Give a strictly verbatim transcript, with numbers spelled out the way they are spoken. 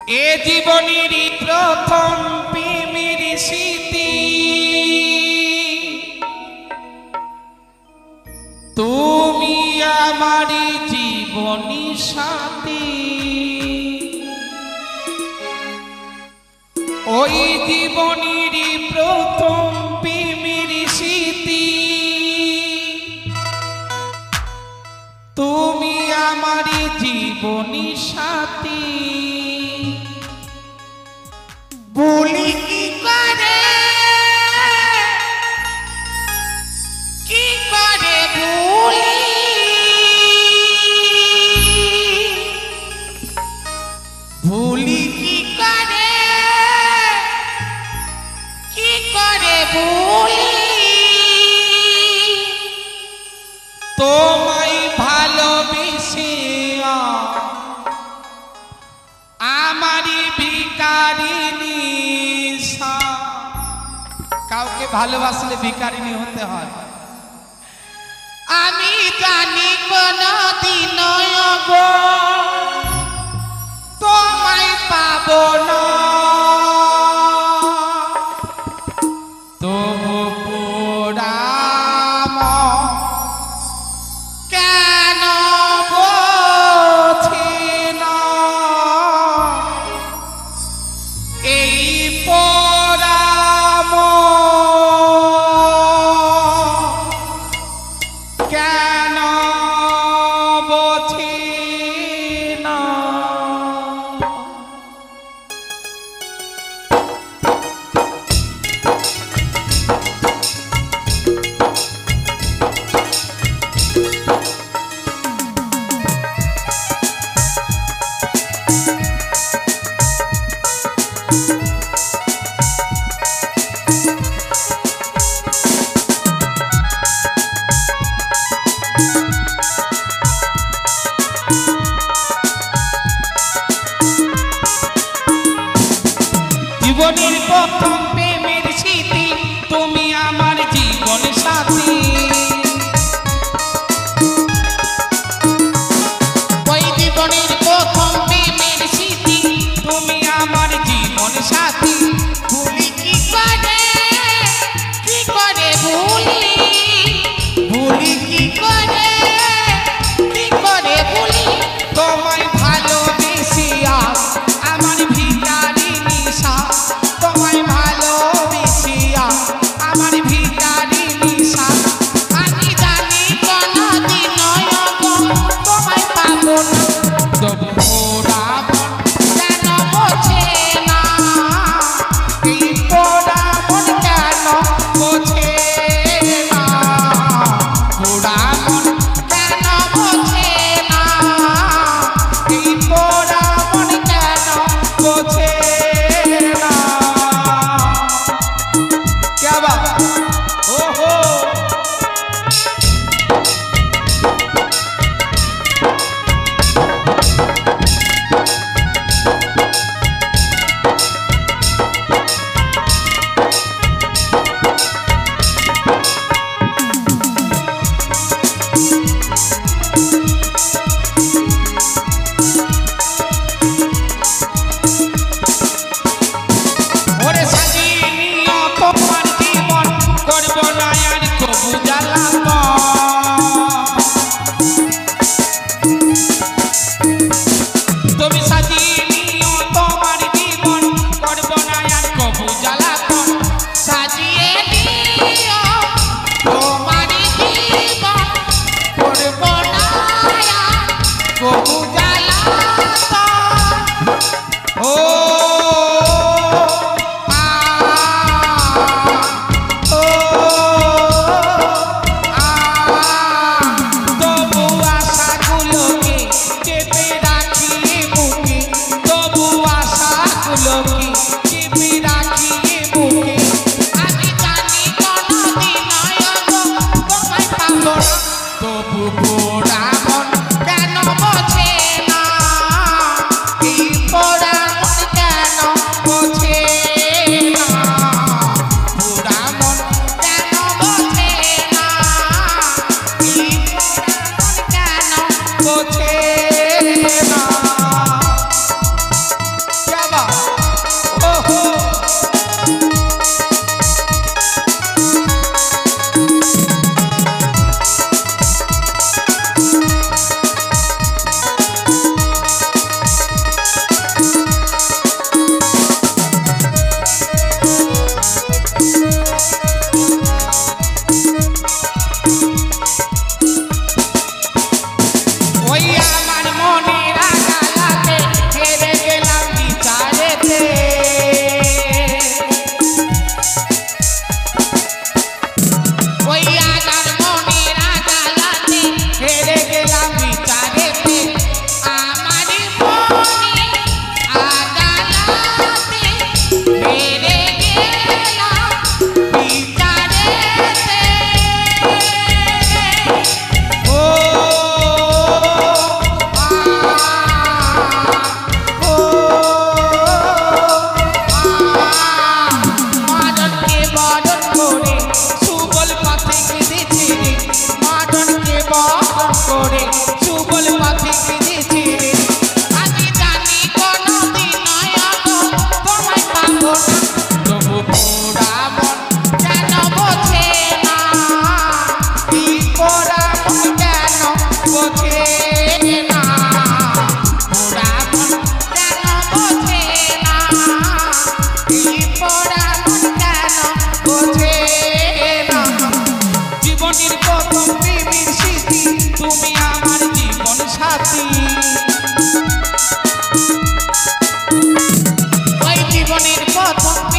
এ জীবনের প্রথম প্রেমের স্মৃতি তুমি আমার জীবনী সাথী। ওই জীবনের প্রথম প্রেমের স্মৃতি তুমি আমার জীবনী সাথী। ভুলি কি করে কি করে ভুলি ভুলি কি করে কি করে ভুলি তোমায় ভালোবেসে আমারই ভিখারিনী। কাউকে ভালোবাসলে ভিখারিনী হতে হয়। আমি জানি কোনদিন গো তোমায় পাবো না, তবু পোড়াম কেন বোঝি না এই পোড়াম কেন বোঝি না। জীবনের প্রথম প্রেমের স্মৃতি তুমি আমার জীবন সাথী। ওই জীবনের প্রথম প্রেমের স্মৃতি তুমি আমার জীবন সাথী। ভুলি কি করে কি করে ভুলি ভুলি কি করে কি করে ভুলি তোমায় ভালোবেসে আমার ভিখারিনী সা তোমায় ভালো প্রথম